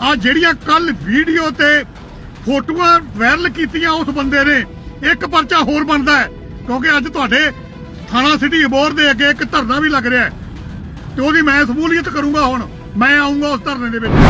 आ ਜਿਹੜੀਆਂ कल वीडियो ते फोटोआं वायरल कीतियां उस बंदे ने एक परचा होर बनता है, क्योंकि अज तुहाडे थाना सिटी अबोहर दे अगे एक धरना भी लग रहा है तो ओहदी मैं शमूलीयत करूंगा। हुण मैं आऊंगा उस धरने दे विच।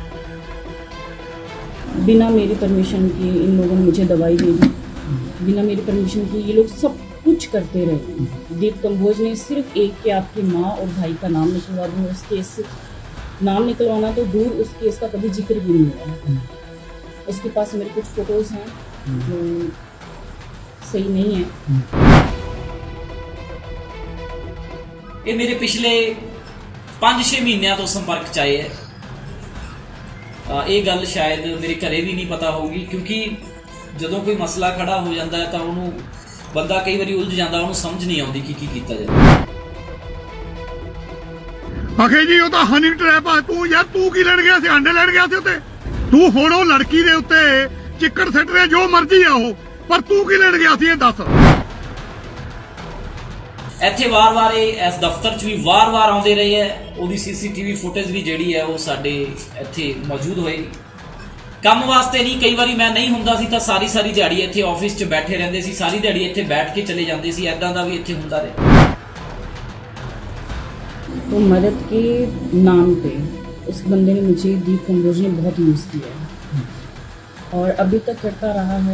बिना मेरी परमिशन के इन लोगों ने मुझे दवाई दे दी, बिना मेरी परमिशन के ये लोग सब कुछ करते रहे। दीप कंबोज ने सिर्फ एक कि आपकी माँ और भाई का नाम निकलवा दूँ, उस केस से नाम निकलवाना तो दूर, उस केस का कभी जिक्र भी नहीं हुआ। उसके पास मेरे कुछ फोटोज हैं जो सही नहीं है। ये मेरे पिछले 5-6 महीनों तो संपर्क च आए है। ये गल शायद मेरे घरे भी नहीं पता होगी, क्योंकि जदों कोई मसला खड़ा हो जाता है तो उन्होंने बंदा कई बार उलझ जाता, उन्होंने समझ नहीं आती कि किया जाए। आखे जी वो तो हनी ट्रैप आ। तू यार तू की लैन गया सी, अंडे लैन गया सी उत्ते। तू हुण वो लड़की दे उत्ते चिक्कड़ सिट रहे, जो मर्जी आ वो, पर तू की लैन गया सी, ये दस। ਇੱਥੇ ਵਾਰ-ਵਾਰ ਇਸ ਦਫ਼ਤਰ 'ਚ ਵੀ ਵਾਰ-ਵਾਰ ਆਉਂਦੇ ਰਹੇ ਹੈ। ਉਹਦੀ CCTV ਫੁਟੇਜ ਵੀ ਜਿਹੜੀ ਹੈ ਉਹ ਸਾਡੇ ਇੱਥੇ ਮੌਜੂਦ ਹੋਏ। ਕੰਮ ਵਾਸਤੇ ਨਹੀਂ, ਕਈ ਵਾਰੀ ਮੈਂ ਨਹੀਂ ਹੁੰਦਾ ਸੀ ਤਾਂ ਸਾਰੀ ਦਿਹਾੜੀ ਇੱਥੇ ਆਫਿਸ 'ਚ ਬੈਠੇ ਰਹਿੰਦੇ ਸੀ, ਸਾਰੀ ਦਿਹਾੜੀ ਇੱਥੇ ਬੈਠ ਕੇ ਚਲੇ ਜਾਂਦੇ ਸੀ। ਐਦਾਂ ਦਾ ਵੀ ਇੱਥੇ ਹੁੰਦਾ ਰਿਹਾ। तो मदद के नाम पे उस बंदे ने मुझे, दीप कंबोज ने बहुत यूज़ किया है और अभी तक करता रहा है।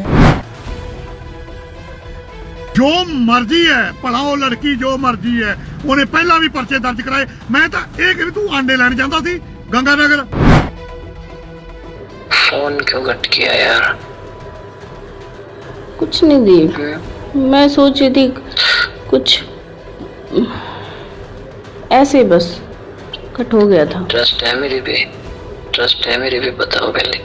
जो मर्जी है भला वो लड़की, जो मर्जी है, उन्हें पहला भी परचे दर्ज कराए। मैं तो ये कि तू आंडे लैन जाता सी गंगानगर। फोन क्यों कट किया यार? कुछ नहीं दीप, मैं सोच रही थी कुछ ऐसे बस कट हो गया था। ट्रस्ट है मेरी भी, बताओ पहले।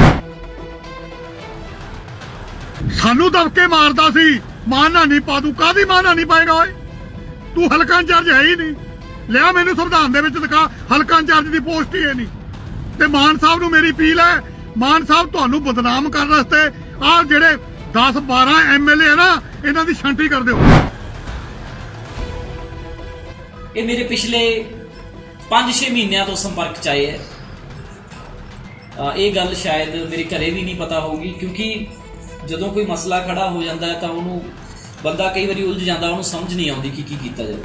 सानू दबके मारता सी, मारना नहीं पा। तू कादी मारना नहीं पाएगा ओए? तू हलका इंचार्ज है ही नहीं। लिया मैनू संविधान दे विच दिखा, हलका इंचार्ज की पोस्ट ही है नहीं। ते मान साहब नू मेरी अपील है, मान साहब तुहानू बदनाम करने वास्ते आ जेड़े 10-12 MLA है ना, इन्हां दी छांटी कर दिओ। ये मेरे पिछले 5-6 महीनों तो संपर्क च आए है। ये गल शायद मेरे घरे भी नहीं पता होगी, क्योंकि जदों कोई मसला खड़ा हो जाता है तो उन्होंने बंदा कई बार उलझ जाता, उन्होंने समझ नहीं आती कि किया जाए।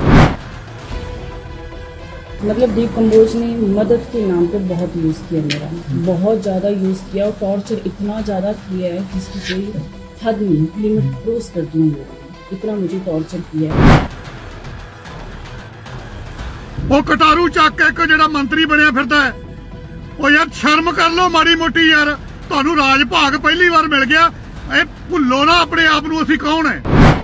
मतलब दीप कंबोज ने मदद के नाम पे बहुत यूज़ किया, मेरा बहुत ज़्यादा यूज़ किया और टॉर्चर इतना ज़्यादा किया है जिसकी कोई हद नहीं, लिमिट क्रॉस करती हूँ। इतना मुझे टॉर्चर किया है। वो कटारू चक के एक जेड़ा मंत्री बनया फिरदा है, वो यार शर्म कर लो माड़ी मोटी यार। तुहानू राज भाग पहली बार मिल गया, ए भुल्लो ना अपने आप नू असीं कौन है।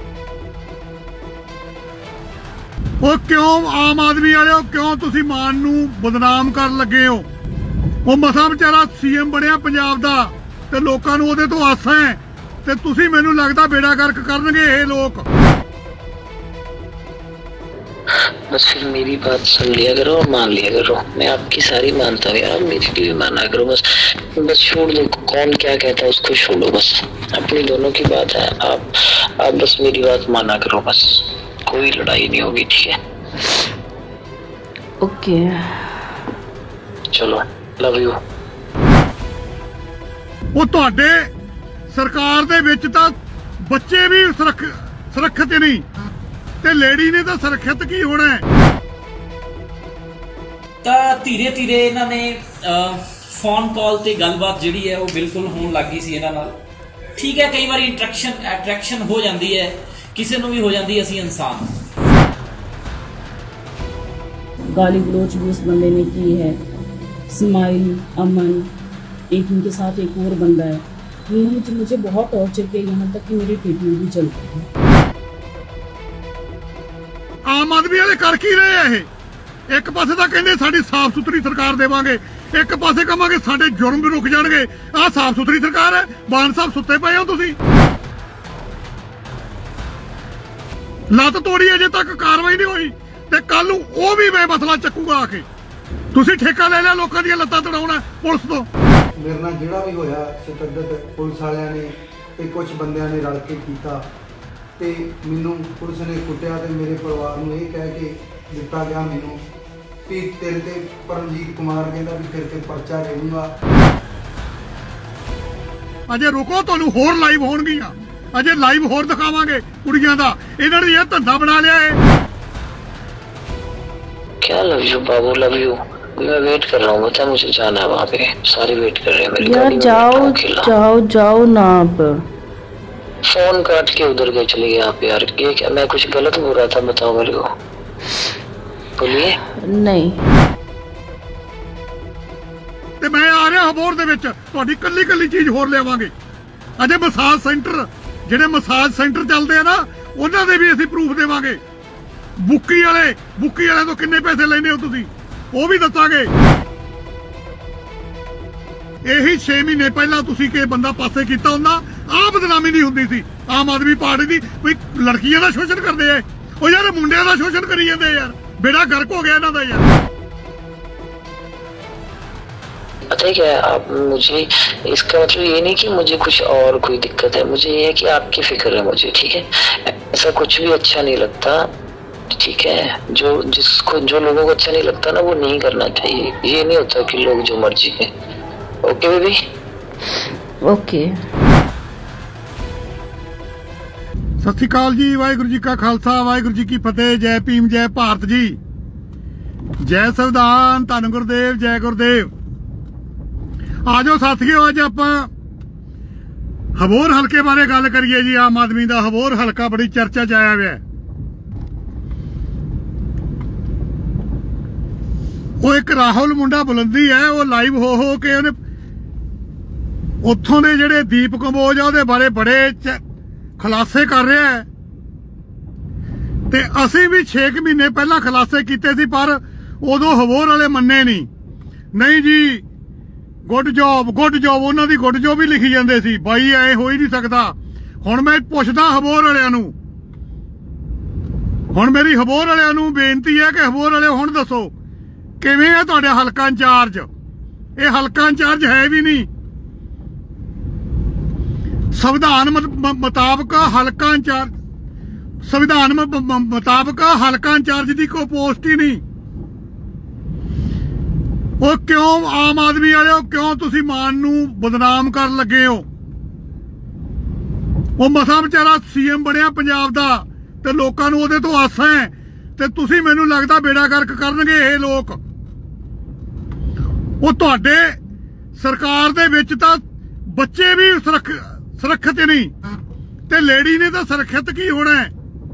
वो क्यों आम आदमी वाले क्यों तुसीं मान नू बदनाम कर लगे हो? वो मसा बेचारा CM बनया पंजाब दा ते लोकां नू ओहदे तो आसां है, ते तुसीं मैनू लगदा बेड़ा गर्क करनगे ये लोग। बस फिर मेरी बात सुन लिया करो और मान लिया करो। मैं आपकी सारी मानता हूँ यार, मेरी भी माना करो। बस छोड़ दो, कौन क्या कहता है उसको छोड़ो। बस अपनी दोनों की बात है, आप बस मेरी बात माना करो। बस कोई लड़ाई नहीं होगी, ठीक है? ओके चलो, लव यू। वो तुहाडे सरकार दे विच तां बच्चे भी सुरक्षित नहीं, ते लेडी ने तो सुरक्षित की होना है। धीरे इन्होंने फोन कॉल ते गलबात जिहड़ी है वो बिल्कुल होने लग गई सी इन्हां नाल। ठीक है, कई बार अट्रैक्शन हो जाती है, किसी नूं भी हो जाती है, असीं इंसान। गाली गलोच भी उस बंदे ने की है। स्माइल, अमन, एक इनके साथ एक और बंदा है, इन्होंने मुझे बहुत टॉर्चर किया, यहाँ तक कि मेरी ट्रीटमेंट भी चल रही है। आम आदमी वाले कर की रहे हैं? एक पासे तो कहते साड़ी साफ सुथरी सरकार देवांगे, एक पासे कहांगे साडे जुर्म भी रुक जाणगे। आ साफ सुथरी सरकार है? बान साहब सुते पे हो तुसीं? लत तोड़ी अजे तक कार्रवाई नहीं हुई, ते कल नूं वो भी बेमसला चकूगा आके। तुसीं ठेका ले लिया लोकां दीयां लत्तां तड़ाउणा पुलिस तो। मेरे नाल जिहड़ा भी होया शतद्दत पुलिस वालियां ने ते कुछ बंदियां ने रल के कीता, ते मैनू पुलिस ने कुटिया ते मेरे परिवार नूं ये कह के दिता गया मैनू ਵੀ ਤੇਰੇ ਤੇ ਪਰਮਜੀਤ ਕੁਮਾਰ ਕਹਿੰਦਾ ਵੀ ਤੇਰੇ ਤੇ ਪਰਚਾ ਦੇ ਦੂੰਗਾ। ਅਜੇ ਰੁਕੋ, ਤੁਹਾਨੂੰ ਹੋਰ ਲਾਈਵ ਹੋਣਗੀਆਂ, ਅਜੇ ਲਾਈਵ ਹੋਰ ਦਿਖਾਵਾਂਗੇ ਕੁੜੀਆਂ ਦਾ। ਇਹਨਾਂ ਨੇ ਇਹ ਧੰਦਾ ਬਣਾ ਲਿਆ ਹੈ। क्या लव यू बाबू, लव यू। मैं वेट कर रहा हूँ, बता मुझे जाना है वहाँ पे, सारे वेट कर रहे हैं मेरी यार। जाओ जाओ जाओ ना आप। फोन काट के उधर गए, चले गए आप यार। ये क्या, मैं कुछ गलत बोल रहा था? बताओ मेरे को, बोलिए। नहीं ਤੇ ਮੈਂ ਆ ਰਿਹਾ ਹਬੋਰ ਦੇ ਵਿੱਚ, ਤੁਹਾਡੀ ਕੱਲੀ ਕੱਲੀ ਚੀਜ਼ ਹੋਰ ਲਿਆਵਾਂਗੇ। ਅਜੇ ਮਸਾਜ ਸੈਂਟਰ, ਜਿਹੜੇ ਮਸਾਜ ਸੈਂਟਰ ਚੱਲਦੇ ਆ ਨਾ, ਉਹਨਾਂ ਦੇ ਵੀ ਅਸੀਂ ਪ੍ਰੂਫ ਦੇਵਾਂਗੇ। ਬੁੱਕੀ ਵਾਲੇ ਤੋਂ ਕਿੰਨੇ ਪੈਸੇ ਲੈਂਦੇ ਹੋ ਤੁਸੀਂ, ਉਹ ਵੀ ਦੱਸਾਂਗੇ। ਇਹੀ 6 ਮਹੀਨੇ ਪਹਿਲਾਂ ਤੁਸੀਂ ਕਿ ਬੰਦਾ ਪਾਸੇ ਕੀਤਾ ਹੁੰਦਾ, ਆਹ ਬਦਨਾਮੀ ਨਹੀਂ ਹੁੰਦੀ ਸੀ ਆਮ ਆਦਮੀ ਪਾਰਟੀ ਦੀ। ਕੋਈ ਲੜਕੀਆਂ ਦਾ ਸ਼ੋਸ਼ਣ ਕਰਦੇ ਆ, ਉਹ ਯਾਰ ਮੁੰਡਿਆਂ ਦਾ ਸ਼ੋਸ਼ਣ ਕਰੀ ਜਾਂਦੇ ਯਾਰ। बेड़ा गर्क हो गया ना यार। पता है क्या है, आप मुझे इसका मतलब ये नहीं कि मुझे कुछ और कोई दिक्कत है, मुझे ये है कि आपकी फिक्र है मुझे, ठीक है। ऐसा कुछ भी अच्छा नहीं लगता, ठीक है। जो लोगों को अच्छा नहीं लगता ना, वो नहीं करना चाहिए। ये नहीं होता कि लोग जो मर्जी है। Okay baby, okay. Sat Shri अकाल जी, वाहिगुरु जी का खालसा, वाहिगुरु जी की फतेह। जय भीम, जय भारत जी, जय संविधान, धन गुरुदेव, जय गुरुदेव। आजो साथियों, अज आप हबोर हलके बारे गल करिए जी। आम आदमी का हबोर हलका बड़ी चर्चा च आया हुआ। वो एक राहुल मुंडा बुलंदी है, वो लाइव हो के उन्हें उत्थों दे जिहड़े दीप कंबोज आ उहदे बारे बड़े खुलासे कर रहा है। ते असी भी 6 महीने पहला खुलासे किए सी, पर उदों हबोर वाले मन्ने नहीं जी। गुड जॉब उन्हों की गुड जॉब ही लिखी जाते सी। बाई ऐ हो ही नहीं सकता। हुण मैं पुछदा हबोर वालियां नूं, हुण मेरी हबोर वालियां नूं बेनती है कि हबोर वाले हुण दसो किवें है तुहाडा हलका इंचार्ज? ये हलका इंचार्ज है भी नहीं। संविधान मुताबिक हलका इंचार्ज, संविधान मुताबिक हलका इंचार्ज की कोई पोस्ट ही नहीं। वो क्यों आम आदमी वाले क्यों तुसी मान नू बदनाम कर लगे हो? वो मसा बेचारा सीएम बनया पंजाब दा ते लोकां नू ओहदे तो आसां है, ते तुसी मैनू लगदा बेड़ा गर्क करनगे ये लोग। वो तुहाडे सरकार दे विच तां बच्चे भी सुरक्षित नहीं, ते लेडी ने तो सुरक्षित की होना है।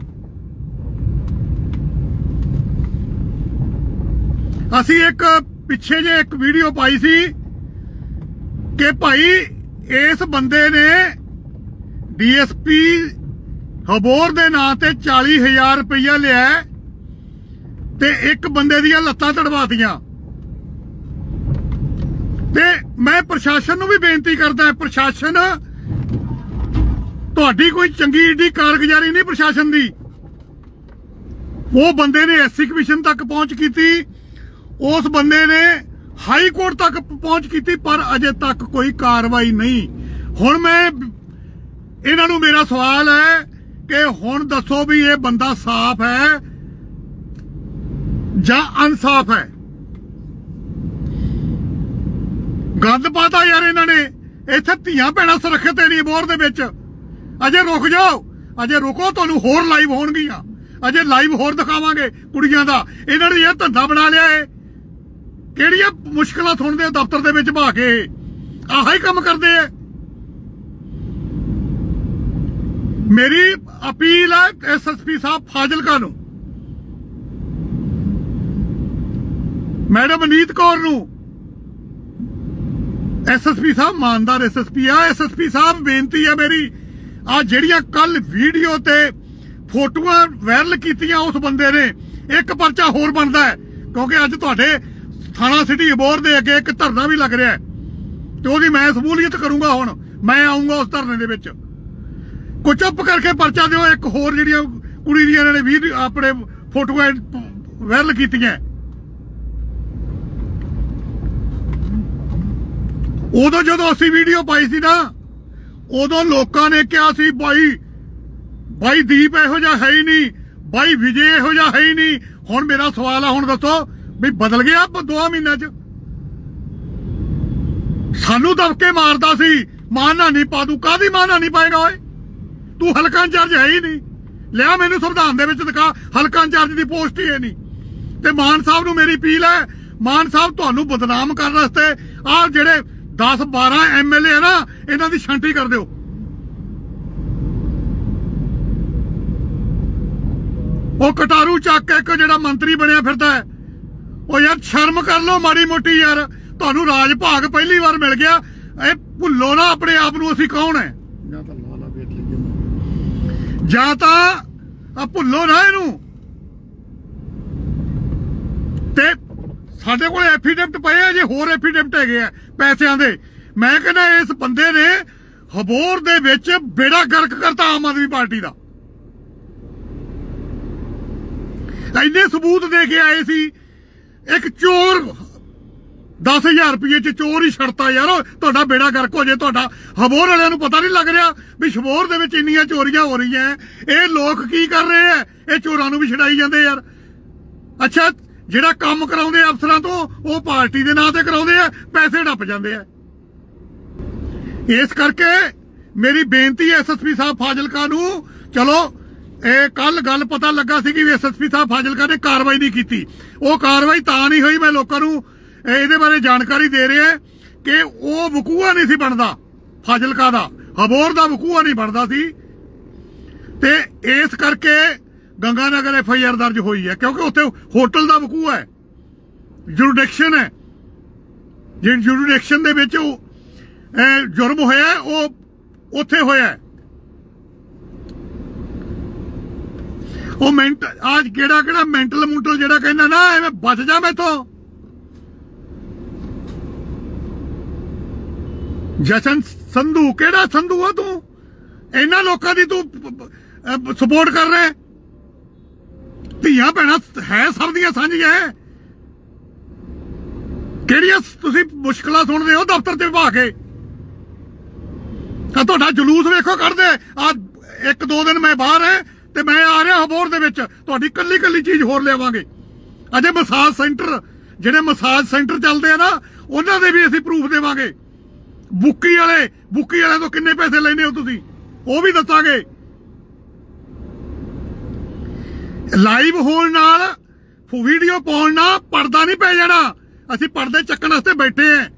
असी एक पिछे जे एक वीडियो पाई सी कि भाई इस बंदे ने डीएसपी हबोर दे नां ते 40,000 रुपया लिया ते एक बंदे दियां लत्तां तड़वातियां। ते मैं प्रशासन नूं भी बेनती करदा, प्रशासन तुहाडी कोई चंगी एडी कारगुजारी नहीं प्रशासन दी। वो बंदे ने एससी कमीशन तक पहुंच की, उस बंदे ने हाई कोर्ट तक पहुंच की, पर अजे तक कोई कार्रवाई नहीं। हुण मैं इन्हां नूं मेरा सवाल है कि हुण दसो भी ये बंदा साफ है जां अनसाफ है? गंद पाता यार इन्हां ने। इत्थे धीआं भैणां सुरक्षित नहीं बोर दे विच। अजे रुक जाओ, अजे रुको, तुहानूं होर लाइव होणगीਆਂ, अजे लाइव होर दिखावांगे कुड़ियां दा। इन्हां ने यह धंधा बना लिया है। किहड़ियां मुश्किलां सुणदे दफ्तर दे विच भा के आहा ही काम करदे है। मेरी अपील है एसएसपी साहब फाजिलका नूं, मैडम अनीत कौर नूं, एसएसपी साहब मानदार एसएसपी है, एसएसपी साहब बेनती है मेरी, आ ਜਿਹੜੀਆਂ कल वीडियो ते फोटोआं वायरल कीतियां उस बंदे ने, एक परचा होर बनता है। क्योंकि अज तुहाडे थाना सिटी हबोर दे अगे एक धरना भी लग रहा है, तो ओहदी मैं सबूलियत करूंगा। हुण मैं आऊंगा उस धरने दे विच। कोई चुप करके परचा दिओ। एक होर ਜਿਹੜੀਆਂ कुड़ी ਦੀਆਂ ने वीडियो अपने फोटोआं वायरल कीतियां, उदों जदों असीं वीडियो पाई सी ना, उदों लोकां ने कहा सी भाई दीप इहो जिहा है ही नहीं, भाई विजय इहो जिहा है ही नहीं। हुण मेरा सवाल है, हुण दसो भी बदल गया 2 महीनों च। सानू दबके मारदा सी मानहानी पा दूं, कादी मानहानी पाएगा ओए? तू हलका इंचार्ज है ही नहीं। लिया मैनू संविधान दे विच दिखा हलका इंचार्ज दी पोस्ट ही है नहीं। ते मान साहब नू मेरी अपील है, मान साहब तुहानू बदनाम करने वास्ते आ जेड़े 10-12 MLA है ना, इन्हां दी छांटी कर दिओ। ਉਹ ਕਟਾਰੂ ਚੱਕ ਕੇ ਇੱਕ ਜਿਹੜਾ ਮੰਤਰੀ ਬਣਿਆ ਫਿਰਦਾ ਹੈ, ਉਹ ਯਾਰ ਸ਼ਰਮ ਕਰ ਲਓ ਮਾੜੀ ਮੋਟੀ ਯਾਰ। ਤੁਹਾਨੂੰ ਰਾਜ ਭਾਗ ਪਹਿਲੀ ਵਾਰ ਮਿਲ ਗਿਆ, ਇਹ ਭੁੱਲੋ ਨਾ ਆਪਣੇ ਆਪ ਨੂੰ ਅਸੀਂ ਕੌਣ ਹੈ। ਜਾਂ ਤਾਂ ਲਾਲਾ ਵੇਖ ਲਈਏ, ਜਾਂ ਤਾਂ ਆ ਭੁੱਲੋ ਨਾ ਇਹਨੂੰ। ਤੇ ਸਾਡੇ ਕੋਲ ਐਫੀਡੇਵਿਟ ਪਏ ਆ, ਜੇ ਹੋਰ ਐਫੀਡੇਵਿਟ ਹੈਗੇ ਆ ਪੈਸਿਆਂ ਦੇ। ਮੈਂ ਕਹਿੰਦਾ ਇਸ ਬੰਦੇ ਨੇ ਹਬੋਰ ਦੇ ਵਿੱਚ ਬੇੜਾ ਗਰਕ ਕਰਤਾ ਆਮ ਆਦਮੀ ਪਾਰਟੀ ਦਾ। ਇੰਨੇ ਸਬੂਤ ਦੇ ਕੇ ਆਏ ਸੀ। ਇੱਕ ਚੋਰ 10,000 ਰੁਪਏ ਚ ਚੋਰ ਹੀ ਛੜਤਾ ਯਾਰ, ਤੁਹਾਡਾ ਬੇੜਾ ਗਰਕ ਹੋ ਜੇ। ਤੁਹਾਡਾ ਹਬੋਰ ਵਾਲਿਆਂ ਨੂੰ ਪਤਾ ਨਹੀਂ ਲੱਗ ਰਿਹਾ ਵੀ ਸ਼ਬੋਰ ਦੇ ਵਿੱਚ ਇੰਨੀਆਂ ਚੋਰੀਆਂ ਹੋ ਰਹੀਆਂ। ਇਹ ਲੋਕ ਕੀ ਕਰ ਰਹੇ ਆ? ਇਹ ਚੋਰਾਂ ਨੂੰ ਵੀ ਛਡਾਈ ਜਾਂਦੇ ਯਾਰ। ਅੱਛਾ, ਜਿਹੜਾ ਕੰਮ ਕਰਾਉਂਦੇ ਅਫਸਰਾਂ ਤੋਂ ਉਹ ਪਾਰਟੀ ਦੇ ਨਾਂ ਤੇ ਕਰਾਉਂਦੇ ਆ, ਪੈਸੇ ਡੱਪ ਜਾਂਦੇ ਆ। ਇਸ ਕਰਕੇ ਮੇਰੀ ਬੇਨਤੀ ਹੈ SSP ਸਾਹਿਬ ਫਾਜ਼ਿਲਕਾ ਨੂੰ, ਚਲੋ ਇਹ ਕੱਲ ਗੱਲ ਪਤਾ ਲੱਗਾ ਸੀ ਕਿ SSP ਸਾਹਿਬ ਫਾਜ਼ਿਲਕਾ ਨੇ ਕਾਰਵਾਈ ਨਹੀਂ ਕੀਤੀ। ਉਹ ਕਾਰਵਾਈ ਤਾਂ ਨਹੀਂ ਹੋਈ, ਮੈਂ ਲੋਕਾਂ ਨੂੰ ਇਹਦੇ ਬਾਰੇ ਜਾਣਕਾਰੀ ਦੇ ਰਿਹਾ ਕਿ ਉਹ ਵਕੂਆ ਨਹੀਂ ਸੀ ਬਣਦਾ ਫਾਜ਼ਿਲਕਾ ਦਾ, ਹਬੋਰ ਦਾ ਵਕੂਆ ਨਹੀਂ ਬਣਦਾ ਸੀ। ਤੇ ਇਸ ਕਰਕੇ ਗੰਗਾਨਗਰ FIR ਦਰਜ ਹੋਈ ਹੈ, ਕਿਉਂਕਿ ਉੱਥੇ ਹੋਟਲ ਦਾ ਵਕੂਆ ਹੈ, ਜੁਰਿਡਿਕਸ਼ਨ ਹੈ। ਜਿਹੜੀ ਜੁਰਿਡਿਕਸ਼ਨ ਦੇ ਵਿੱਚ ਜੁਰਮ ਹੋਇਆ ਉਹ ਉੱਥੇ ਹੋਇਆ। ਉਹ ਅੱਜ ਕਿਹੜਾ ਮੈਂਟਲ ਮੂਟਲ ਜਿਹੜਾ ਕਹਿੰਦਾ ਨਾ ਐਵੇਂ ਬਚ ਜਾ ਮੈਥੋਂ। ਜਸ਼ਨ ਸੰਧੂ, ਕਿਹੜਾ ਸੰਧੂ ਆ ਤੂੰ? ਇਹਨਾਂ ਲੋਕਾਂ ਦੀ ਤੂੰ ਸਪੋਰਟ ਕਰ ਰਿਹਾ। ਧੀਆਂ ਭੈਣਾਂ ਹੈ ਸਭ ਦੀਆਂ ਸਾਂਝੀਆਂ। ਕਿਹੜੀਆਂ ਤੁਸੀਂ ਮੁਸ਼ਕਲਾਂ ਸੁਣਦੇ ਹੋ ਦਫ਼ਤਰ 'ਚ ਪਾ ਕੇ? ਆ ਤੁਹਾਡਾ ਜਲੂਸ ਵੇਖੋ ਕੱਢਦੇ ਆ। 1-2 ਦਿਨ ਮੈਂ ਬਾਹਰ ਹੈ ਤੇ ਮੈਂ ਆ ਰਿਹਾ ਹਬੋਰ ਦੇ ਵਿੱਚ, ਤੁਹਾਡੀ ਕੱਲੀ ਚੀਜ਼ ਹੋਰ ਲਿਆਵਾਂਗੇ। ਅਜੇ ਮਸਾਜ ਸੈਂਟਰ, ਜਿਹੜੇ ਮਸਾਜ ਸੈਂਟਰ ਚੱਲਦੇ ਆ ਨਾ, ਉਹਨਾਂ ਦੇ ਵੀ ਅਸੀਂ ਪ੍ਰੂਫ ਦੇਵਾਂਗੇ। ਬੁੱਕੀ ਵਾਲਿਆਂ ਤੋਂ ਕਿੰਨੇ ਪੈਸੇ ਲੈਂਦੇ ਹੋ ਤੁਸੀਂ, ਉਹ ਵੀ ਦੱਸਾਂਗੇ। ਲਾਈਵ ਹੋਣ ਨਾਲ, ਵੀਡੀਓ ਪਾਉਣ ਨਾਲ ਪਰਦਾ ਨਹੀਂ ਪੈ ਜਾਣਾ। ਅਸੀਂ ਪਰਦੇ ਚੱਕਣ ਵਾਸਤੇ ਬੈਠੇ ਆ।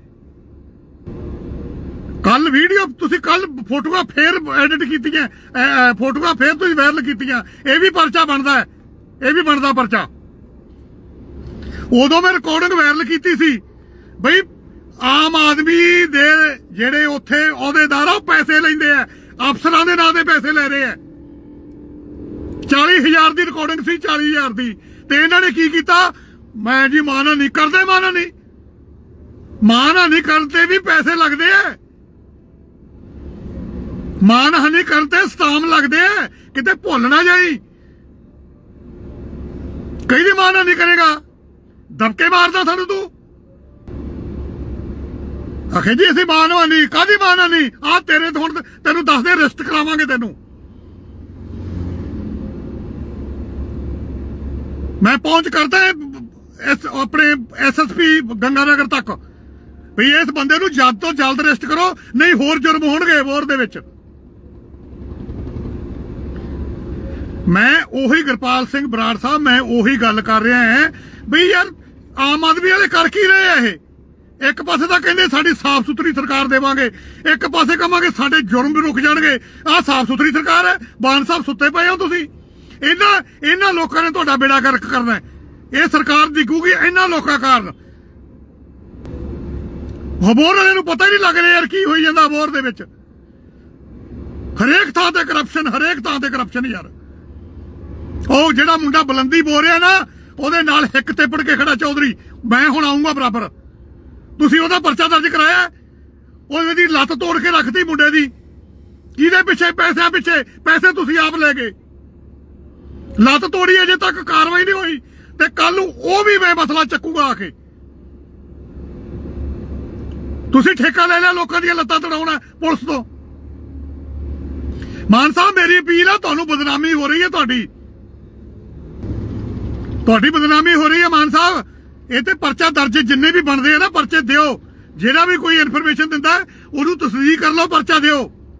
ਕੱਲ ਵੀਡੀਓ ਤੁਸੀਂ ਫੋਟੋਆਂ ਫੇਰ ਐਡਿਟ ਕੀਤੀਆਂ, ਫੋਟੋਆਂ ਫੇਰ ਤੁਸੀਂ ਵਾਇਰਲ ਕੀਤੀਆਂ, ਇਹ ਵੀ ਪਰਚਾ ਬਣਦਾ ਹੈ, ਇਹ ਵੀ ਬਣਦਾ ਪਰਚਾ। ਉਦੋਂ ਮੈਂ ਰਿਕਾਰਡਿੰਗ ਵਾਇਰਲ ਕੀਤੀ ਸੀ ਬਈ ਆਮ ਆਦਮੀ ਦੇ ਜਿਹੜੇ ਉੱਥੇ ਅਹੁਦੇਦਾਰ ਆ ਉਹ ਪੈਸੇ ਲੈਂਦੇ ਆ, ਅਫਸਰਾਂ ਦੇ ਨਾਂ ਦੇ ਪੈਸੇ ਲੈ ਰਹੇ ਆ। 40,000 ਦੀ ਰਿਕਾਰਡਿੰਗ ਸੀ, 40,000 ਦੀ। ਤੇ ਇਹਨਾਂ ਨੇ ਕੀ ਕੀਤਾ? ਮੈਂ ਜੀ ਮਾਨਾ ਨਹੀਂ ਕਰਦੇ, ਮਾਨਹਾਨੀ ਕਰਦੇ ਵੀ ਪੈਸੇ ਲੱਗਦੇ ਆ। ਮਾਨਹਾਨੀ ਕਰਦੇ ਸਟਾਮ ਲੱਗਦੇ ਆ, ਕਿਤੇ ਭੁੱਲ ਨਾ ਜਾਈ। ਕਈ ਦੀ ਮਾਨਹਾਨੀ ਕਰੇਗਾ, ਦਬਕੇ ਮਾਰਦਾ ਸਾਨੂੰ ਤੂੰ। ਆਖੇ ਜੀ ਅਸੀਂ ਮਾਨਹਾਨੀ, ਕਾਹਦੀ ਮਾਨਹਾਨੀ? ਆ ਤੇਰੇ ਹੁਣ ਤੈਨੂੰ ਦੱਸਦੇ ਅਰੈਸਟ ਕਰਾਵਾਂਗੇ ਤੈਨੂੰ। ਮੈਂ ਪਹੁੰਚ ਕਰਦਾ ਆਪਣੇ SSP ਗੰਗਾਨਗਰ ਤੱਕ ਵੀ ਇਸ ਬੰਦੇ ਨੂੰ ਜਲਦ ਤੋਂ ਜਲਦ ਅਰੈਸਟ ਕਰੋ, ਨਹੀਂ ਹੋਰ ਜੁਰਮ ਹੋਣਗੇ ਹਬੋਰ ਦੇ ਵਿੱਚ। ਮੈਂ ਉਹੀ ਗੁਰਪਾਲ ਸਿੰਘ ਬਰਾੜ ਸਾਹਿਬ, ਮੈਂ ਉਹੀ ਗੱਲ ਕਰ ਰਿਹਾ ਹਾਂ ਵੀ ਯਾਰ ਆਮ ਆਦਮੀ ਵਾਲੇ ਕਰ ਕੀ ਰਹੇ ਆ ਇਹ? ਇੱਕ ਪਾਸੇ ਤਾਂ ਕਹਿੰਦੇ ਸਾਡੀ ਸਾਫ਼ ਸੁਥਰੀ ਸਰਕਾਰ ਦੇਵਾਂਗੇ, ਇੱਕ ਪਾਸੇ ਕਹਾਂਗੇ ਸਾਡੇ ਜੁਰਮ ਵੀ ਰੁਕ ਜਾਣਗੇ। ਆਹ ਸਾਫ਼ ਸੁਥਰੀ ਸਰਕਾਰ ਹੈ? ਬਾਨ ਸਾਹਿਬ ਸੁੱਤੇ ਪਏ ਹੋ ਤੁਸੀਂ। ਇਹਨਾਂ ਲੋਕਾਂ ਨੇ ਤੁਹਾਡਾ ਬੇੜਾ ਗਰਕ ਕਰਨਾ। ਇਹ ਸਰਕਾਰ ਡਿੱਗੂਗੀ ਇਹਨਾਂ ਲੋਕਾਂ ਕਾਰਨ। ਹਬੋਰ ਵਾਲੇ ਨੂੰ ਪਤਾ ਹੀ ਨਹੀਂ ਲੱਗ ਰਿਹਾ ਯਾਰ ਕੀ ਹੋਈ ਜਾਂਦਾ ਹਬੋਰ ਦੇ ਵਿੱਚ। ਹਰੇਕ ਥਾਂ ਤੇ ਕਰਪਸ਼ਨ, ਹਰੇਕ ਥਾਂ ਤੇ ਕਰਪਸ਼ਨ ਯਾਰ। ਉਹ ਜਿਹੜਾ ਮੁੰਡਾ ਬੁਲੰਦੀ ਬੋਲ ਰਿਹਾ ਨਾ, ਉਹਦੇ ਨਾਲ ਹਿੱਕ ਟੇਪੜ ਕੇ ਖੜਾ ਚੌਧਰੀ, ਮੈਂ ਹੁਣ ਆਉਂਗਾ ਬਰਾਬਰ। ਤੁਸੀਂ ਉਹਦਾ ਪਰਚਾ ਦਰਜ ਕਰਾਇਆ, ਉਹਦੀ ਲੱਤ ਤੋੜ ਕੇ ਰੱਖਤੀ ਮੁੰਡੇ ਦੀ। ਕਿਹਦੇ ਪਿੱਛੇ? ਪੈਸਿਆਂ ਪਿੱਛੇ। ਪੈਸੇ ਤੁਸੀਂ ਆਪ ਲੈ ਗਏ, ਲੱਤ ਤੋੜੀ, ਅਜੇ ਤੱਕ ਕਾਰਵਾਈ ਨਹੀਂ ਹੋਈ। ਤੇ ਕੱਲ ਨੂੰ ਉਹ ਵੀ ਬੇਮਸਲਾ ਚੱਕੂਗਾ ਆ ਕੇ। ਤੁਸੀਂ ਠੇਕਾ ਲੈ ਲਿਆ ਲੋਕਾਂ ਦੀਆਂ ਲੱਤਾਂ ਤੜਾਉਣਾ ਪੁਲਿਸ ਤੋਂ। ਮਾਨ ਸਾਹਿਬ ਮੇਰੀ ਅਪੀਲ ਆ, ਤੁਹਾਨੂੰ ਬਦਨਾਮੀ ਹੋ ਰਹੀ ਹੈ, ਤੁਹਾਡੀ ਬਦਨਾਮੀ ਹੋ ਰਹੀ ਹੈ ਮਾਨ ਸਾਹਿਬ। ਇਹ ਤੇ ਪਰਚਾ ਦਰਜ ਜਿੰਨੇ ਵੀ ਬਣਦੇ ਆ ਨਾ ਪਰਚੇ ਦਿਓ। ਜਿਹੜਾ ਵੀ ਕੋਈ ਇਨਫੋਰਮੇਸ਼ਨ ਦਿੰਦਾ ਉਹਨੂੰ ਤਸਦੀਕ ਕਰ ਲਓ, ਪਰਚਾ ਦਿਓ।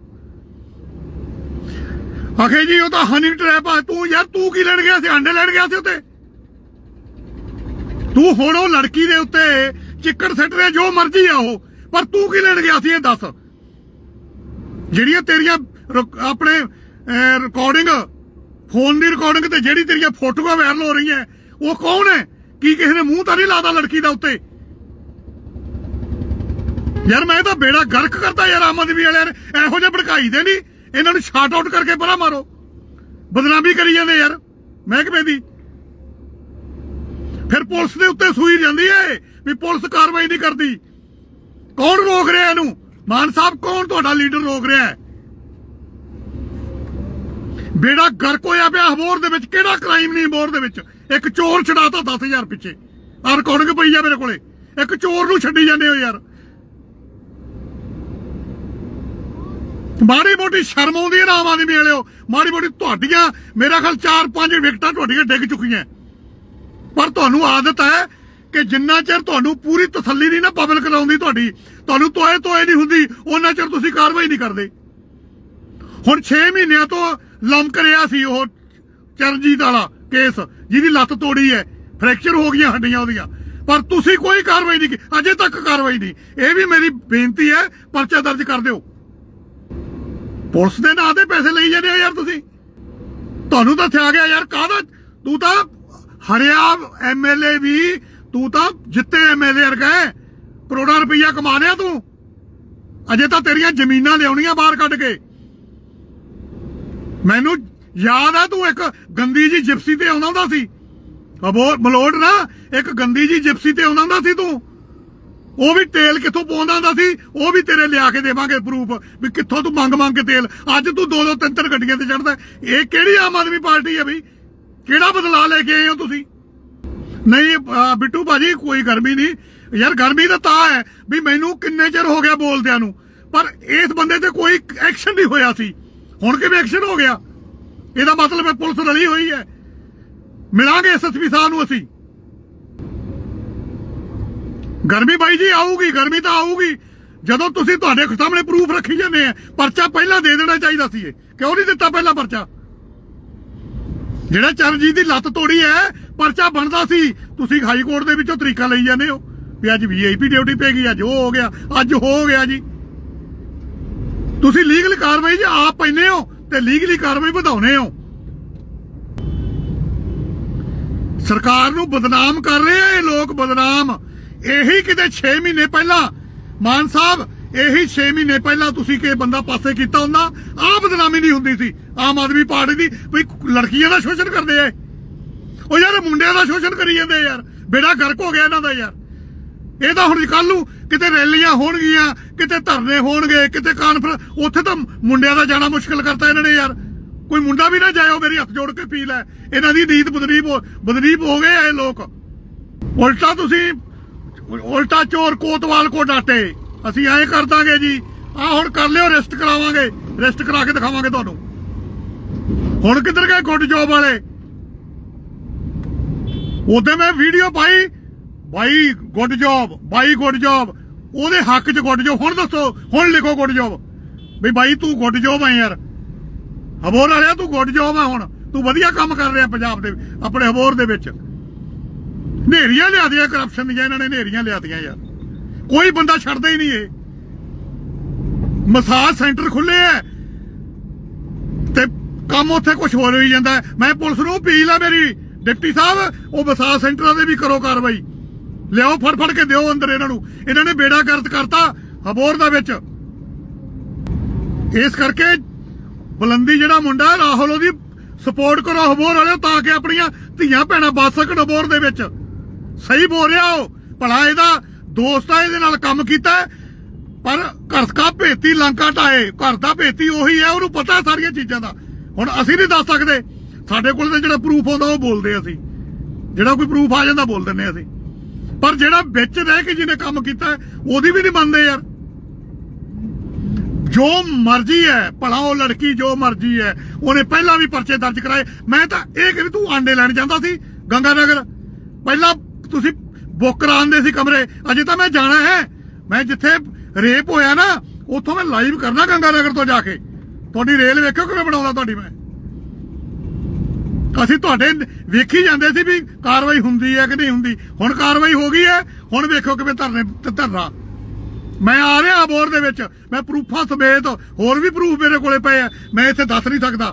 ਆਖੇ ਜੀ ਉਹ ਤਾਂ ਹਨੀ ਟ੍ਰੈਪ ਆ। ਤੂੰ ਯਾਰ ਤੂੰ ਕੀ ਲੈਣ ਗਿਆ ਸੀ? ਆਂਡੇ ਲੈਣ ਗਿਆ ਸੀ ਉੱਤੇ। ਤੂੰ ਹੁਣ ਉਹ ਲੜਕੀ ਦੇ ਉੱਤੇ ਚਿੱਕੜ ਸਿੱਟ ਰਿਹਾ, ਜੋ ਮਰਜ਼ੀ ਆ ਉਹ, ਪਰ ਤੂੰ ਕੀ ਲੈਣ ਗਿਆ ਸੀ ਇਹ ਦੱਸ। ਜਿਹੜੀਆਂ ਤੇਰੀਆਂ ਆਪਣੇ ਰਿਕਾਰਡਿੰਗ, ਫੋਨ ਦੀ ਰਿਕਾਰਡਿੰਗ ਤੇ ਜਿਹੜੀ ਤੇਰੀਆਂ ਫੋਟੋਆਂ ਵਾਇਰਲ ਹੋ ਰਹੀਆਂ, ਉਹ ਕੌਣ ਹੈ? ਕੀ ਕਿਸੇ ਨੇ ਮੂੰਹ ਤਾਂ ਨਹੀਂ ਲਾਦਾ ਲੜਕੀ ਦਾ ਉੱਤੇ? ਯਾਰ ਮੈਂ ਤਾਂ ਬੇੜਾ ਗਰਕ ਕਰਤਾ ਯਾਰ ਆਮ ਆਦਮੀ ਵਾਲਿਆਂ ਨੇ। ਇਹੋ ਜਿਹੇ ਭੜਕਾਈ ਦੇ ਨਹੀਂ, ਇਹਨਾਂ ਨੂੰ ਸ਼ਾਟ ਆਊਟ ਕਰਕੇ ਪਰਾਂ ਮਾਰੋ। ਬਦਨਾਮੀ ਕਰੀ ਜਾਂਦੇ ਯਾਰ ਮਹਿਕਮੇ ਦੀ। ਫਿਰ ਪੁਲਿਸ ਦੇ ਉੱਤੇ ਸੂਈ ਜਾਂਦੀ ਹੈ ਵੀ ਪੁਲਿਸ ਕਾਰਵਾਈ ਨਹੀਂ ਕਰਦੀ। ਕੌਣ ਰੋਕ ਰਿਹਾ ਇਹਨੂੰ? ਮਾਨ ਸਾਹਿਬ ਕੌਣ ਤੁਹਾਡਾ ਲੀਡਰ ਰੋਕ ਰਿਹਾ ਹੈ? ਬੇੜਾ ਗਰਕ ਹੋਇਆ ਪਿਆ ਹਬੋਰ ਦੇ ਵਿੱਚ। ਕਿਹੜਾ ਕ੍ਰਾਈਮ ਨਹੀਂ ਹਬੋਰ ਦੇ ਵਿੱਚ? ਇੱਕ ਚੋਰ ਛਡਾਤਾ 10,000 ਪਿੱਛੇ। ਆ ਰਿਕਾਰਡਿੰਗ ਪਈ ਆ ਮੇਰੇ ਕੋਲੇ। ਇੱਕ ਚੋਰ ਨੂੰ ਛੱਡੀ ਜਾਂਦੇ ਹੋ ਯਾਰ। ਮਾੜੀ ਮੋਟੀ ਸ਼ਰਮ ਆਉਂਦੀ ਹੈ ਨਾ ਆਮ ਆਦਮੀ ਵਾਲਿਓ? ਮਾੜੀ ਮੋਟੀ ਤੁਹਾਡੀਆਂ ਮੇਰਾ ਖਿਆਲ 4-5 ਵਿਕਟਾਂ ਤੁਹਾਡੀਆਂ ਡਿੱਗ ਚੁੱਕੀਆਂ, ਪਰ ਤੁਹਾਨੂੰ ਆਦਤ ਹੈ ਕਿ ਜਿੰਨਾ ਚਿਰ ਤੁਹਾਨੂੰ ਪੂਰੀ ਤਸੱਲੀ ਨਹੀਂ ਨਾ ਪਬਲਿਕ ਲਾਉਂਦੀ, ਤੁਹਾਨੂੰ ਤੋਏ ਨਹੀਂ ਹੁੰਦੀ, ਉਹਨਾਂ ਚਿਰ ਤੁਸੀਂ ਕਾਰਵਾਈ ਨਹੀਂ ਕਰਦੇ। ਹੁਣ 6 ਮਹੀਨਿਆਂ ਤੋਂ ਲੰਮਕ ਰਿਹਾ ਸੀ ਉਹ ਚਰਨਜੀਤ ਵਾਲਾ ਕੇਸ, ਜਿਹਦੀ ਲੱਤ ਤੋੜੀ ਹੈ, ਫ੍ਰੈਕਚਰ ਹੋ ਗਈਆਂ ਹੱਡੀਆਂ ਉਹਦੀਆਂ, ਪਰ ਤੁਸੀਂ ਕੋਈ ਕਾਰਵਾਈ ਨਹੀਂ ਕੀਤੀ। ਅਜੇ ਤੱਕ ਕਾਰਵਾਈ ਨਹੀਂ। ਇਹ ਵੀ ਮੇਰੀ ਬੇਨਤੀ ਹੈ, ਪਰਚਾ ਦਰਜ ਕਰ ਦਿਓ। ਪੁਲਿਸ ਦੇ ਨਾਂ ਤੇ ਪੈਸੇ ਲਈ ਜਾਂਦੇ ਹੋ ਯਾਰ ਤੁਸੀਂ। ਤੁਹਾਨੂੰ ਤਾਂ ਥਿਆ ਗਿਆ ਯਾਰ। ਕਾਹਦਾ? ਤੂੰ ਤਾਂ ਹਰਿਆ MLA ਵੀ, ਤੂੰ ਤਾਂ ਜਿੱਤੇ MLA ਵਰਗਾ, ਕਰੋੜਾਂ ਰੁਪਈਆ ਕਮਾ ਲਿਆ ਤੂੰ। ਅਜੇ ਤਾਂ ਤੇਰੀਆਂ ਜ਼ਮੀਨਾਂ ਲਿਆਉਣੀਆਂ ਬਾਹਰ ਕੱਢ ਕੇ। ਮੈਨੂੰ ਯਾਦ ਆ ਤੂੰ ਇੱਕ ਗੰਦੀ ਜੀ ਜਿਪਸੀ ਤੇ ਆਉਂਦਾ ਹੁੰਦਾ ਸੀ, ਅਬੋਰ ਮਲੋੜ ਨਾ, ਇੱਕ ਗੰਦੀ ਜੀ ਜਿਪਸੀ ਤੇ ਆਉਂਦਾ ਹੁੰਦਾ ਸੀ ਤੂੰ। ਉਹ ਵੀ ਤੇਲ ਕਿੱਥੋਂ ਪਾਉਂਦਾ ਹੁੰਦਾ ਸੀ, ਉਹ ਵੀ ਤੇਰੇ ਲਿਆ ਕੇ ਦੇਵਾਂਗੇ ਪ੍ਰੂਫ ਵੀ ਕਿੱਥੋਂ ਤੂੰ ਮੰਗ ਕੇ ਤੇਲ। ਅੱਜ ਤੂੰ 2-2 3-3 ਗੱਡੀਆਂ ਤੇ ਚੜਦਾ। ਇਹ ਕਿਹੜੀ ਆਮ ਆਦਮੀ ਪਾਰਟੀ ਹੈ ਬਈ? ਕਿਹੜਾ ਬਦਲਾਅ ਲੈ ਕੇ ਆਏ ਹੋ ਤੁਸੀਂ? ਨਹੀਂ ਬਿੱਟੂ ਭਾਜੀ ਕੋਈ ਗਰਮੀ ਨਹੀਂ ਯਾਰ। ਗਰਮੀ ਤਾਂ ਹੈ ਵੀ ਮੈਨੂੰ ਕਿੰਨੇ ਚਿਰ ਹੋ ਗਿਆ ਬੋਲਦਿਆਂ ਨੂੰ, ਪਰ ਇਸ ਬੰਦੇ ਤੇ ਕੋਈ ਐਕਸ਼ਨ ਨਹੀਂ ਹੋਇਆ ਸੀ। ਹੁਣ ਕਿਵੇਂ ਐਕਸ਼ਨ ਹੋ ਗਿਆ? ਇਹਦਾ ਮਤਲਬ ਹੈ ਪੁਲਿਸ ਰਲੀ ਹੋਈ ਹੈ। ਮਿਲਾਂਗੇ SSP ਸਾਹਿਬ ਨੂੰ ਅਸੀਂ। ਗਰਮੀ ਬਾਈ ਜੀ ਆਊਗੀ, ਗਰਮੀ ਤਾਂ ਆਊਗੀ ਜਦੋਂ ਤੁਸੀਂ ਤੁਹਾਡੇ ਸਾਹਮਣੇ ਪ੍ਰੂਫ ਰੱਖੀ ਜਾਂਦੇ ਆ। ਪਰਚਾ ਪਹਿਲਾਂ ਦੇ ਦੇਣਾ ਚਾਹੀਦਾ ਸੀ। ਇਹ ਕਿਉਂ ਨਹੀਂ ਦਿੱਤਾ ਪਹਿਲਾਂ ਪਰਚਾ? ਜਿਹੜਾ ਚਰਨਜੀਤ ਦੀ ਲੱਤ ਤੋੜੀ ਹੈ, ਪਰਚਾ ਬਣਦਾ ਸੀ। ਤੁਸੀਂ ਹਾਈ ਕੋਰਟ ਦੇ ਵਿੱਚੋਂ ਤਰੀਕਾ ਲਈ ਜਾਂਦੇ ਹੋ ਵੀ ਅੱਜ VIP ਡਿਊਟੀ ਪੈ ਗਈ, ਅੱਜ ਉਹ ਹੋ ਗਿਆ, ਅੱਜ ਹੋ ਗਿਆ ਜੀ। ਤੁਸੀਂ ਲੀਗਲ ਕਾਰਵਾਈ ਜੀ ਆਪ ਪੈਨੇ ਹੋ ਤੇ ਲੀਗਲੀ ਕਾਰਵਾਈ ਵਧਾਉਣੇ ਹੋ। ਸਰਕਾਰ ਨੂੰ ਬਦਨਾਮ ਕਰ ਰਹੇ ਆ ਇਹ ਲੋਕ, ਬਦਨਾਮ। ਇਹੀ ਕਿਤੇ 6 ਮਹੀਨੇ ਪਹਿਲਾਂ ਮਾਨ ਸਾਹਿਬ, ਇਹੀ 6 ਮਹੀਨੇ ਪਹਿਲਾਂ ਤੁਸੀਂ ਕਿ ਬੰਦਾ ਪਾਸੇ ਕੀਤਾ ਹੁੰਦਾ, ਆਹ ਬਦਨਾਮੀ ਨਹੀਂ ਹੁੰਦੀ ਸੀ ਆਮ ਆਦਮੀ ਪਾਰਟੀ ਦੀ। ਵੀ ਲੜਕੀਆਂ ਦਾ ਸ਼ੋਸ਼ਣ ਕਰਦੇ ਆ ਉਹ ਯਾਰ, ਮੁੰਡਿਆਂ ਦਾ ਸ਼ੋਸ਼ਣ ਕਰੀ ਜਾਂਦੇ ਯਾਰ। ਬੇੜਾ ਗਰਕ ਹੋ ਗਿਆ ਇਹਨਾਂ ਦਾ ਯਾਰ। ਇਹ ਤਾਂ ਹੁਣ ਕੱਲ ਨੂੰ ਕਿਤੇ ਰੈਲੀਆਂ ਹੋਣਗੀਆਂ, ਕਿਤੇ ਧਰਨੇ ਹੋਣਗੇ, ਕਿਤੇ ਕਾਨਫਰੰਸ, ਉੱਥੇ ਤਾਂ ਮੁੰਡਿਆਂ ਦਾ ਜਾਣਾ ਮੁਸ਼ਕਲ ਕਰਤਾ ਇਹਨਾਂ ਨੇ ਯਾਰ। ਕੋਈ ਮੁੰਡਾ ਵੀ ਨਾ ਜਾਇਓ, ਮੇਰੀ ਹੱਥ ਜੋੜ ਕੇ ਅਪੀਲ ਹੈ। ਇਹਨਾਂ ਦੀ ਨੀਤ ਬਦਨੀਬ ਹੋ ਗਏ ਇਹ ਲੋਕ। ਉਲਟਾ ਚੋਰ ਕੋਤਵਾਲ ਕੋ ਡਾਟੇ। ਅਸੀਂ ਐਂ ਕਰ ਦਾਂਗੇ ਜੀ, ਆਹ ਹੁਣ ਕਰ ਲਿਓ, ਰੈਸਟ ਕਰਾਵਾਂਗੇ, ਰੈਸਟ ਕਰਾ ਕੇ ਦਿਖਾਵਾਂਗੇ ਤੁਹਾਨੂੰ। ਹੁਣ ਕਿੱਧਰ ਗਏ ਗੁੱਡ ਜੋਬ ਵਾਲੇ? ਉਹਦੇ ਮੈਂ ਵੀਡੀਓ ਪਾਈ, ਬਾਈ ਗੁੱਡ ਜੋਬ, ਬਾਈ ਗੁੱਡ ਜੋਬ, ਉਹਦੇ ਹੱਕ 'ਚ ਗੁੱਡ ਜੋਬ। ਹੁਣ ਦੱਸੋ, ਹੁਣ ਲਿਖੋ ਗੁੱਡ ਜੋਬ ਵੀ ਬਾਈ ਤੂੰ ਗੁੱਡ ਜੋਬ ਆ ਯਾਰ। ਹਬੋਰ ਵਾਲਿਆ ਤੂੰ ਗੁੱਡ ਜੋਬ ਆ। ਹੁਣ ਤੂੰ ਵਧੀਆ ਕੰਮ ਕਰ ਰਿਹਾ ਪੰਜਾਬ ਦੇ, ਆਪਣੇ ਹਬੋਰ ਦੇ ਵਿੱਚ। ਨੇਰੀਆਂ ਲਿਆਦੀਆਂ ਕਰਪਸ਼ਨ ਦੀਆਂ, ਇਹਨਾਂ ਨੇ ਨੇਰੀਆਂ ਲਿਆਦੀਆਂ ਯਾਰ। ਕੋਈ ਬੰਦਾ ਛੱਡਦਾ ਹੀ ਨਹੀਂ। ਇਹ ਮਸਾਜ ਸੈਂਟਰ ਖੁੱਲੇ ਐ ਤੇ ਕੰਮ ਉੱਥੇ ਕੁਝ ਹੋਰ ਹੋਈ ਜਾਂਦਾ। ਮੈਂ ਪੁਲਿਸ ਨੂੰ ਅਪੀਲ ਆ ਮੇਰੀ, ਡਿਪਟੀ ਸਾਹਿਬ, ਉਹ ਮਸਾਜ ਸੈਂਟਰਾਂ ਦੇ ਵੀ ਕਰੋ ਕਾਰਵਾਈ, ਲਿਆਓ ਫੜ ਕੇ ਦਿਓ ਅੰਦਰ ਇਹਨਾਂ ਨੂੰ। ਇਹਨਾਂ ਨੇ ਬੇੜਾ ਗਰਕ ਕਰਤਾ ਹਬੋਰ ਦਾ ਵਿੱਚ। ਇਸ ਕਰਕੇ ਬੁਲੰਦੀ ਜਿਹੜਾ ਮੁੰਡਾ ਰਾਹੁਲ, ਉਹਦੀ ਸਪੋਰਟ ਕਰੋ ਹਬੋਰ ਵਾਲਿਓ, ਤਾਂ ਕਿ ਆਪਣੀਆਂ ਧੀਆਂ ਭੈਣਾਂ ਬਚ ਸਕਣ ਹਬੋਰ ਦੇ ਵਿੱਚ। ਸਹੀ ਬੋਲ ਰਿਹਾ ਉਹ, ਭਲਾ ਇਹਦਾ ਦੋਸਤ ਆ, ਇਹਦੇ ਨਾਲ ਕੰਮ ਕੀਤਾ, ਪਰ ਘਰ ਕਾ ਭੇਤੀ ਲੰਕਾ ਢਾਏ। ਘਰ ਦਾ ਭੇਤੀ ਉਹੀ ਹੈ, ਉਹਨੂੰ ਪਤਾ ਸਾਰੀਆਂ ਚੀਜ਼ਾਂ ਦਾ। ਹੁਣ ਅਸੀਂ ਨਹੀਂ ਦੱਸ ਸਕਦੇ, ਸਾਡੇ ਕੋਲ ਤਾਂ ਜਿਹੜਾ ਪ੍ਰੂਫ ਆਉਂਦਾ ਉਹ ਬੋਲਦੇ ਅਸੀਂ, ਜਿਹੜਾ ਕੋਈ ਪ੍ਰੂਫ ਆ ਜਾਂਦਾ ਬੋਲ ਦਿੰਦੇ ਅਸੀਂ। ਪਰ ਜਿਹੜਾ ਵਿੱਚ ਰਹਿ ਕੇ ਜਿਹਨੇ ਕੰਮ ਕੀਤਾ ਉਹਦੀ ਵੀ ਨਹੀਂ ਮੰਨਦੇ ਯਾਰ। ਜੋ ਮਰਜ਼ੀ ਹੈ, ਭਲਾ ਉਹ ਲੜਕੀ ਜੋ ਮਰਜ਼ੀ ਹੈ, ਉਹਨੇ ਪਹਿਲਾਂ ਵੀ ਪਰਚੇ ਦਰਜ ਕਰਾਏ। ਮੈਂ ਤਾਂ ਇਹ ਕਿ ਤੂੰ ਆਂਡੇ ਲੈਣ ਜਾਂਦਾ ਸੀ ਗੰਗਾ ਨਗਰ, ਪਹਿਲਾਂ ਤੁਸੀਂ बुक करांदे सी कमरे। अजे तो मैं जाना है, मैं जिथे रेप होया ना उथों मैं लाइव करना गंगानगर तो जाके। तुहाडी रेल वेखो किवें बनाउंदा तुहाडी मैं। ਅਸੀਂ ਤੁਹਾਡੇ ਵੇਖੀ ਜਾਂਦੇ ਸੀ ਵੀ ਕਾਰਵਾਈ ਹੁੰਦੀ ਹੈ ਕਿ ਨਹੀਂ ਹੁੰਦੀ। ਹੁਣ ਕਾਰਵਾਈ ਹੋ ਗਈ ਹੈ, ਹੁਣ ਵੇਖੋ ਕਿਵੇਂ ਧਰਨੇ ਤੇ ਧਰਨਾ। ਮੈਂ ਆ ਰਿਹਾ ਅਬੋਹਰ ਦੇ ਵਿੱਚ, ਮੈਂ ਪ੍ਰੂਫਾਂ ਸਮੇਤ, ਹੋਰ ਵੀ ਪ੍ਰੂਫ ਮੇਰੇ ਕੋਲੇ ਪਏ ਆ, ਮੈਂ ਇੱਥੇ ਦੱਸ ਨਹੀਂ ਸਕਦਾ।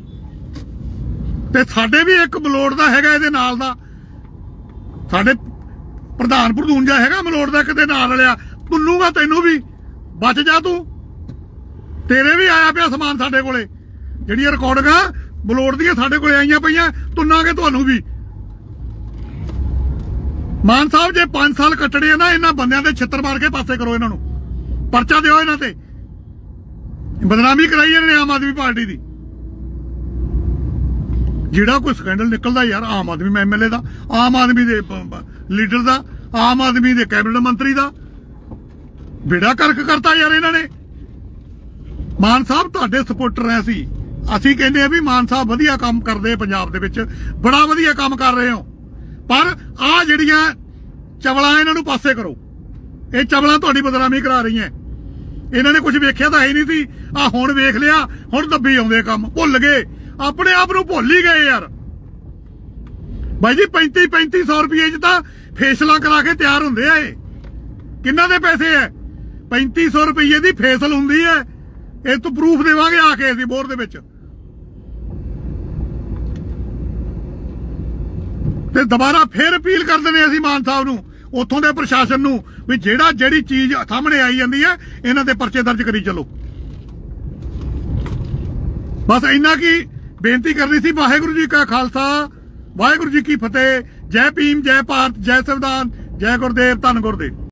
ਤੇ ਸਾਡੇ ਵੀ ਇੱਕ ਮਲੋੜ ਦਾ ਹੈਗਾ ਇਹਦੇ ਨਾਲ ਦਾ, ਸਾਡੇ ਪ੍ਰਧਾਨ ਪ੍ਰਧੂਨ ਹੈਗਾ ਮਲੋੜ ਦਾ ਕਿਤੇ ਨਾਲ ਵਾਲਿਆ, ਤੁੰਨੂਗਾ ਤੈਨੂੰ ਵੀ, ਬਚ ਜਾ ਤੂੰ। ਤੇਰੇ ਵੀ ਆਇਆ ਪਿਆ ਸਮਾਨ ਸਾਡੇ ਕੋਲੇ, ਜਿਹੜੀਆਂ ਰਿਕਾਰਡਿੰਗਾਂ ਮਲੋੜ ਦੀਆਂ ਸਾਡੇ ਕੋਲੇ ਆਈਆਂ ਪਈਆਂ, ਤੁੰਨਾਂਗੇ ਤੁਹਾਨੂੰ ਵੀ। ਮਾਨ ਸਾਹਿਬ ਜੇ 5 ਸਾਲ ਕੱਟਣੇ ਆ ਨਾ, ਇਹਨਾਂ ਬੰਦਿਆਂ ਦੇ ਛਿੱਤਰ ਮਾਰ ਕੇ ਪਾਸੇ ਕਰੋ, ਇਹਨਾਂ ਨੂੰ ਪਰਚਾ ਦਿਓ, ਇਹਨਾਂ ਤੇ ਬਦਨਾਮੀ ਕਰਾਈ ਇਹਨਾਂ ਨੇ ਆਮ ਆਦਮੀ ਪਾਰਟੀ ਦੀ। ਜਿਹੜਾ ਕੋਈ ਸਕੈਂਡਲ ਨਿਕਲਦਾ ਯਾਰ ਆਮ ਆਦਮੀ ਐਮਐਲਏ ਦਾ, ਆਮ ਆਦਮੀ ਦੇ ਲੀਡਰ ਦਾ, ਆਮ ਆਦਮੀ ਦੇ ਕੈਬਨਿਟ ਮੰਤਰੀ ਦਾ ਬੇੜਾ ਕਰਕ ਕਰਤਾ ਯਾਰ ਇਹਨਾਂ ਨੇ। ਮਾਨ ਸਾਹਿਬ ਤੁਹਾਡੇ ਸਪੋਰਟਰ ਐ, ਅਸੀਂ ਕਹਿੰਦੇ ਆ ਵੀ ਮਾਨ ਸਾਹਿਬ ਵਧੀਆ ਕੰਮ ਕਰਦੇ ਆ ਪੰਜਾਬ ਦੇ ਵਿੱਚ, ਬੜਾ ਵਧੀਆ ਕੰਮ ਕਰ ਰਹੇ ਹੋ, ਪਰ ਆ ਜਿਹੜੀਆਂ ਚਵਲਾਂ ਇਹਨਾਂ ਨੂੰ ਪਾਸੇ ਕਰੋ। ਇਹ ਚਵਲਾਂ ਤੁਹਾਡੀ ਬਦਨਾਮੀ ਕਰਾ ਰਹੀਆਂ। ਇਹਨਾਂ ਨੇ ਕੁਝ ਵੇਖਿਆ ਤਾਂ ਹੈ ਨਹੀਂ ਸੀ, ਆ ਹੁਣ ਵੇਖ ਲਿਆ, ਹੁਣ ਦੱਬੀ ਆਉਂਦੇ ਕੰਮ, ਭੁੱਲ ਗਏ, ਆਪਣੇ ਆਪ ਨੂੰ ਭੁੱਲ ਹੀ ਗਏ ਯਾਰ। ਬਾਈ ਜੀ 3500 ਰੁਪਏ 'ਚ ਤਾਂ ਫੇਸਲਾਂ ਕਰਾ ਕੇ ਤਿਆਰ ਹੁੰਦੇ ਆ। ਇਹ ਕਿੰਨਾ ਦੇ ਪੈਸੇ ਐ? 3500 ਰੁਪਏ ਦੀ ਫੇਸਲ ਹੁੰਦੀ ਹੈ। ਇਹ ਤੋਂ ਪ੍ਰੂਫ ਦੇਵਾਂਗੇ ਆ ਕੇ ਅਸੀਂ ਬੋਰ ਦੇ ਵਿੱਚ। ਤੇ ਦੁਬਾਰਾ ਫੇਰ ਅਪੀਲ ਕਰਦੇ ਨੇ ਅਸੀਂ ਮਾਨ ਸਾਹਿਬ ਨੂੰ, ਉੱਥੋਂ ਦੇ ਪ੍ਰਸ਼ਾਸਨ ਨੂੰ, ਵੀ ਜਿਹੜੀ ਚੀਜ਼ ਸਾਹਮਣੇ ਆਈ ਜਾਂਦੀ ਹੈ ਇਹਨਾਂ ਦੇ ਪਰਚੇ ਦਰਜ ਕਰੀ ਚਲੋ। ਬਸ ਇੰਨਾ ਕੀ ਬੇਨਤੀ ਕਰਨੀ ਸੀ। ਵਾਹਿਗੁਰੂ ਜੀ ਕਾ ਖਾਲਸਾ, ਵਾਹਿਗੁਰੂ ਜੀ ਕੀ ਫਤਿਹ। ਜੈ ਭੀਮ, ਜੈ ਭਾਰਤ, ਜੈ ਸੰਵਿਧਾਨ, ਜੈ ਗੁਰਦੇਵ, ਧੰਨ ਗੁਰਦੇਵ।